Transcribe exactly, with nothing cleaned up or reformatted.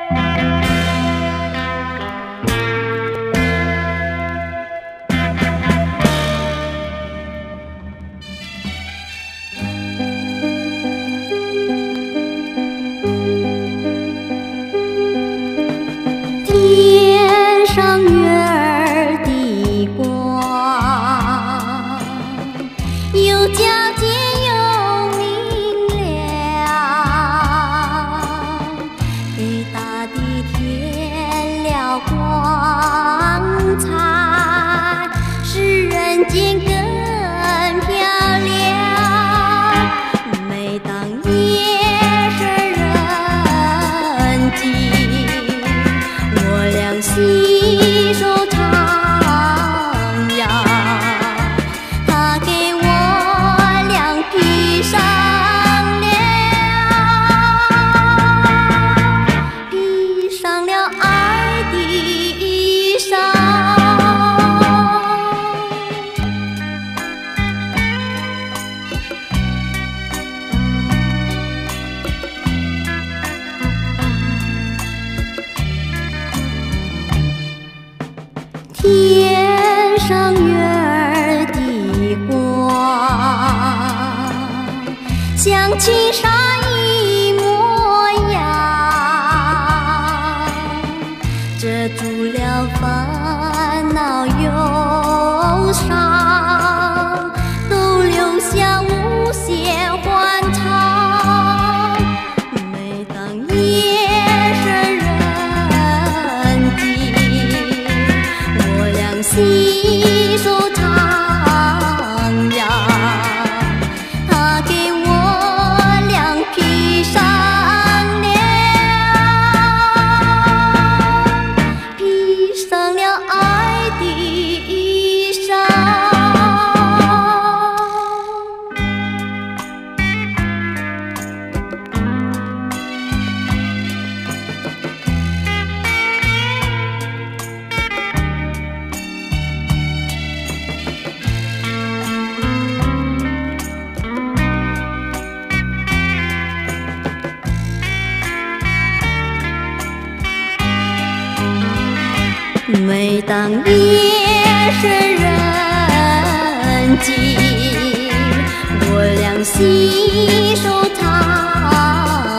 天上月儿的光，又皎洁又明亮，给大地添了光彩，使人间更漂亮。每当夜深人静，携手徜徉，他给我俩披上了，披上了爱的衣裳。天上月儿的光，像青纱一模样，遮住了烦恼忧伤，都留下无限欢畅。每当夜深人静，携手徜徉，他给我俩披上了，披上了爱的衣裳。每当夜深人静，我俩携手徜